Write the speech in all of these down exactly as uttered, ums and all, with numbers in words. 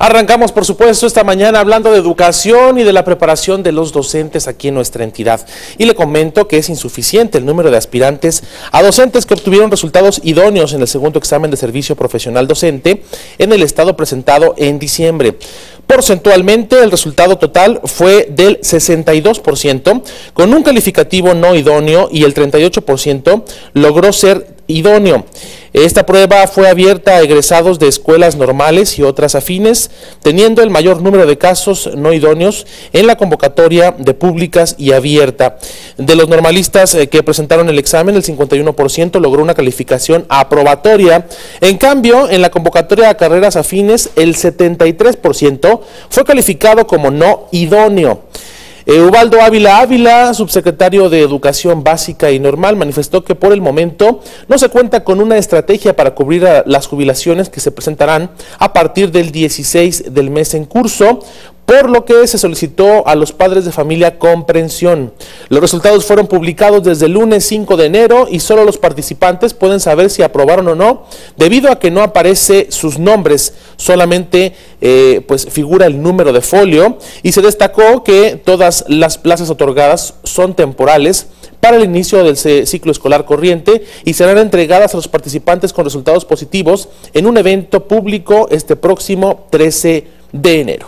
Arrancamos, por supuesto, esta mañana hablando de educación y de la preparación de los docentes aquí en nuestra entidad. Y le comento que es insuficiente el número de aspirantes a docentes que obtuvieron resultados idóneos en el segundo examen de servicio profesional docente en el estado presentado en diciembre. Porcentualmente, el resultado total fue del sesenta y dos por ciento, con un calificativo no idóneo, y el treinta y ocho por ciento logró ser idóneo. Esta prueba fue abierta a egresados de escuelas normales y otras afines, teniendo el mayor número de casos no idóneos en la convocatoria de públicas y abierta. De los normalistas que presentaron el examen, el cincuenta y uno por ciento logró una calificación aprobatoria. En cambio, en la convocatoria a carreras afines, el setenta y tres por ciento fue calificado como no idóneo. Eh, Ubaldo Ávila Ávila, subsecretario de Educación Básica y Normal, manifestó que por el momento no se cuenta con una estrategia para cubrir a las jubilaciones que se presentarán a partir del dieciséis del mes en curso, por lo que se solicitó a los padres de familia comprensión. Los resultados fueron publicados desde el lunes cinco de enero y solo los participantes pueden saber si aprobaron o no, debido a que no aparece sus nombres, solamente eh, pues figura el número de folio, y se destacó que todas las plazas otorgadas son temporales para el inicio del ciclo escolar corriente y serán entregadas a los participantes con resultados positivos en un evento público este próximo trece de enero.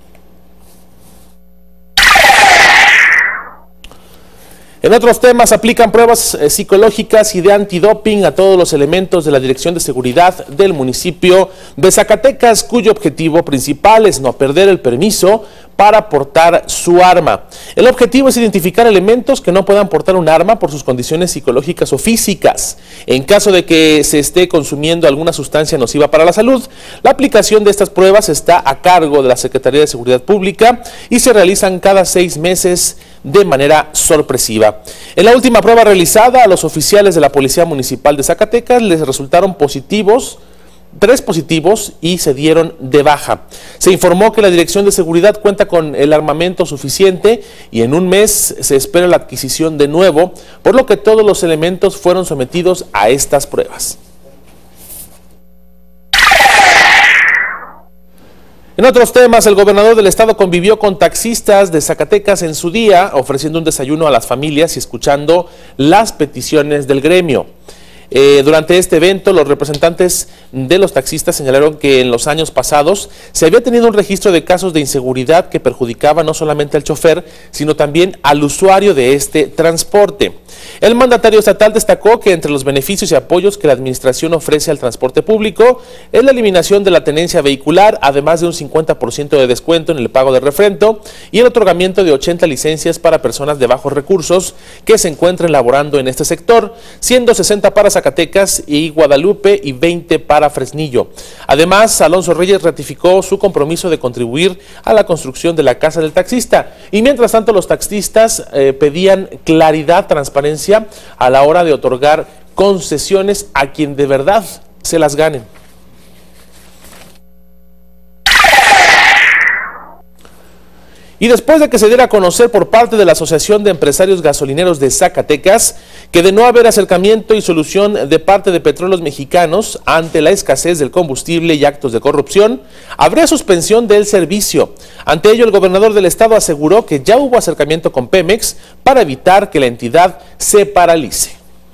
En otros temas, aplican pruebas eh, psicológicas y de antidoping a todos los elementos de la Dirección de Seguridad del municipio de Zacatecas, cuyo objetivo principal es no perder el permiso para portar su arma. El objetivo es identificar elementos que no puedan portar un arma por sus condiciones psicológicas o físicas. En caso de que se esté consumiendo alguna sustancia nociva para la salud, la aplicación de estas pruebas está a cargo de la Secretaría de Seguridad Pública y se realizan cada seis meses de manera sorpresiva. En la última prueba realizada, a los oficiales de la Policía Municipal de Zacatecas les resultaron positivos, tres positivos, y se dieron de baja. Se informó que la Dirección de Seguridad cuenta con el armamento suficiente y en un mes se espera la adquisición de nuevo, por lo que todos los elementos fueron sometidos a estas pruebas. En otros temas, el gobernador del estado convivió con taxistas de Zacatecas en su día, ofreciendo un desayuno a las familias y escuchando las peticiones del gremio. Eh, durante este evento, los representantes de los taxistas señalaron que en los años pasados se había tenido un registro de casos de inseguridad que perjudicaba no solamente al chofer, sino también al usuario de este transporte. El mandatario estatal destacó que entre los beneficios y apoyos que la administración ofrece al transporte público es la eliminación de la tenencia vehicular, además de un cincuenta por ciento de descuento en el pago de refrendo y el otorgamiento de ochenta licencias para personas de bajos recursos que se encuentren laborando en este sector, siendo sesenta para Zacatecas y Guadalupe y veinte para Fresnillo. Además, Alonso Reyes ratificó su compromiso de contribuir a la construcción de la casa del taxista, y mientras tanto los taxistas eh, pedían claridad, transparencia a la hora de otorgar concesiones a quien de verdad se las ganen. Y después de que se diera a conocer por parte de la Asociación de Empresarios Gasolineros de Zacatecas que de no haber acercamiento y solución de parte de Petróleos Mexicanos ante la escasez del combustible y actos de corrupción, habría suspensión del servicio. Ante ello, el gobernador del estado aseguró que ya hubo acercamiento con Pemex para evitar que la entidad se paralice.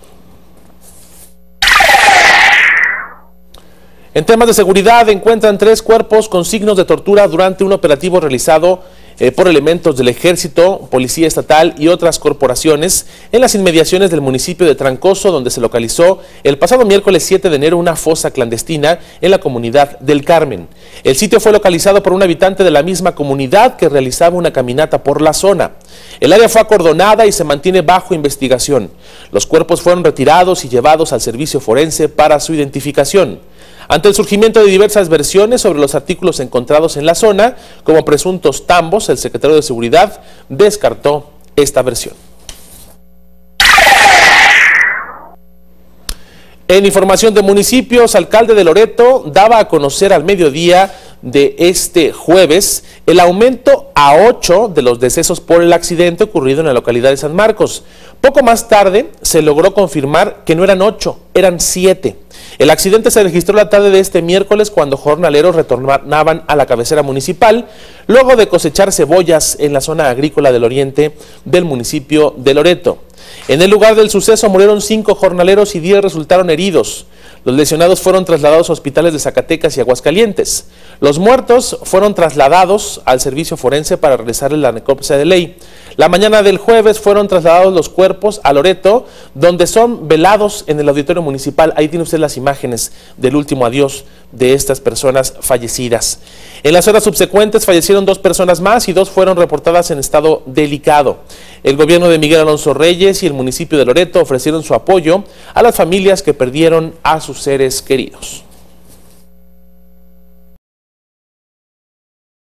En temas de seguridad, encuentran tres cuerpos con signos de tortura durante un operativo realizado Eh, por elementos del Ejército, Policía Estatal y otras corporaciones en las inmediaciones del municipio de Trancoso, donde se localizó el pasado miércoles siete de enero una fosa clandestina en la comunidad del Carmen. El sitio fue localizado por un habitante de la misma comunidad que realizaba una caminata por la zona. El área fue acordonada y se mantiene bajo investigación. Los cuerpos fueron retirados y llevados al servicio forense para su identificación. Ante el surgimiento de diversas versiones sobre los artículos encontrados en la zona, como presuntos tambos, el secretario de Seguridad descartó esta versión. En información de municipios, alcalde de Loreto daba a conocer al mediodía de este jueves el aumento a ocho de los decesos por el accidente ocurrido en la localidad de San Marcos. Poco más tarde se logró confirmar que no eran ocho, eran siete. El accidente se registró la tarde de este miércoles cuando jornaleros retornaban a la cabecera municipal luego de cosechar cebollas en la zona agrícola del oriente del municipio de Loreto. En el lugar del suceso murieron cinco jornaleros y diez resultaron heridos. Los lesionados fueron trasladados a hospitales de Zacatecas y Aguascalientes. Los muertos fueron trasladados al servicio forense para realizarles la necropsia de ley. La mañana del jueves fueron trasladados los cuerpos a Loreto, donde son velados en el auditorio municipal. Ahí tiene usted las imágenes del último adiós de estas personas fallecidas. En las horas subsecuentes fallecieron dos personas más y dos fueron reportadas en estado delicado. El gobierno de Miguel Alonso Reyes y el municipio de Loreto ofrecieron su apoyo a las familias que perdieron a sus seres queridos.